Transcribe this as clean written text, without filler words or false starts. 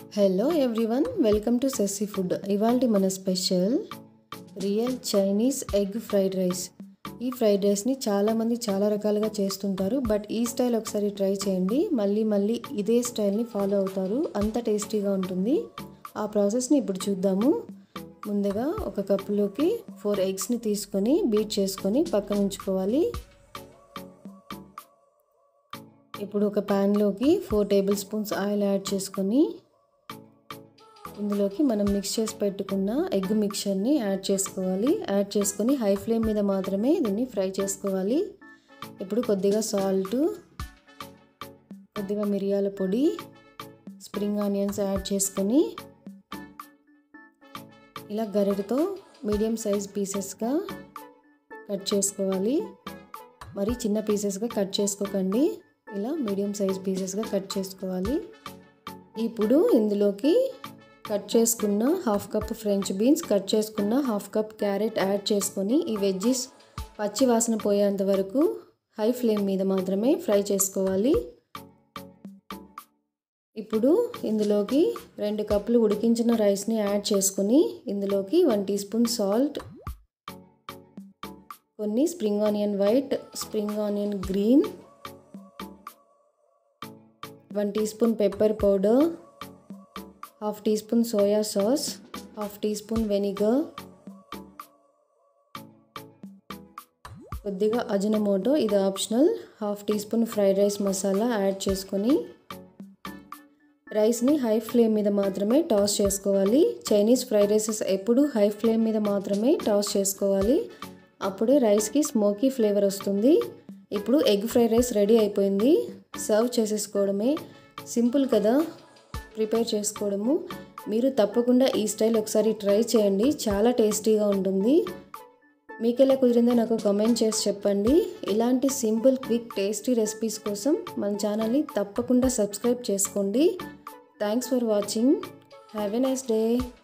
Hello everyone, welcome to సెస్సీ food. ఇవాల్టి మన special real Chinese egg fried rice. ఈ ఫ్రైడ్ రైస్ని చాలామంది చాలా రకాలుగా చేస్తుంటారు, బట్ ఈ స్టైల్ ఒకసారి ట్రై చేయండి. మళ్ళీ ఇదే స్టైల్ని ఫాలో అవుతారు, అంత టేస్టీగా ఉంటుంది. ఆ ప్రాసెస్ని ఇప్పుడు చూద్దాము. ముందుగా ఒక కప్పులోకి 4 ఎగ్స్ని తీసుకొని బీట్ చేసుకొని పక్కన ఉంచుకోవాలి. ఇప్పుడు ఒక ప్యాన్లోకి 4 టేబుల్ స్పూన్స్ ఆయిల్ యాడ్ చేసుకొని ఇందులోకి మనం మిక్స్ చేసి పెట్టుకున్న ఎగ్ మిక్చర్ని యాడ్ చేసుకోవాలి. యాడ్ చేసుకొని హై ఫ్లేమ్ మీద మాత్రమే దీన్ని ఫ్రై చేసుకోవాలి. ఇప్పుడు కొద్దిగా సాల్ట్, కొద్దిగా మిరియాల పొడి, స్ప్రింగ్ ఆనియన్స్ యాడ్ చేసుకొని ఇలా గరిటెతో మీడియం సైజ్ పీసెస్గా కట్ చేసుకోవాలి. మరి చిన్న పీసెస్గా కట్ చేసుకోకండి, ఇలా మీడియం సైజ్ పీసెస్గా కట్ చేసుకోవాలి. ఇప్పుడు ఇందులోకి కట్ చేసుకున్న half cup French beans, cut చేసుకున్న హాఫ్ కప్ క్యారెట్ యాడ్ చేసుకొని ఈ వెజ్జీస్ పచ్చి వాసన పోయేంత వరకు హై ఫ్లేమ్ మీద మాత్రమే ఫ్రై చేసుకోవాలి. ఇప్పుడు ఇందులోకి 2 కప్పులు ఉడికించిన రైస్ని యాడ్ చేసుకొని ఇందులోకి 1 టీ స్పూన్ సాల్ట్, కొన్ని spring onion white, spring onion green, 1 teaspoon pepper powder, half teaspoon soya sauce, half teaspoon vinegar, కొద్దిగా అజినమోటో, ఇది optional, half teaspoon fried rice masala యాడ్ చేసుకొని రైస్ని హై ఫ్లేమ్ మీద మాత్రమే toss చేసుకోవాలి. Chinese fried rices ఎప్పుడు high flame మీద మాత్రమే టాస్ చేసుకోవాలి, అప్పుడే రైస్కి స్మోకీ ఫ్లేవర్ వస్తుంది. ఇప్పుడు ఎగ్ ఫ్రైడ్ రైస్ రెడీ అయిపోయింది, సర్వ్ చేసేసుకోవడమే. సింపుల్ కదా ప్రిపేర్ చేసుకోవడము. మీరు తప్పకుండా ఈ స్టైల్ ఒకసారి ట్రై చేయండి, చాలా టేస్టీగా ఉంటుంది. మీకు ఎలా కుదిరిందో నాకు కామెంట్ చేసి చెప్పండి. ఇలాంటి సింపుల్, క్విక్, టేస్టీ రెసిపీస్ కోసం మన ఛానల్ని తప్పకుండా సబ్స్క్రైబ్ చేసుకోండి. Thanks for watching. Have a nice day.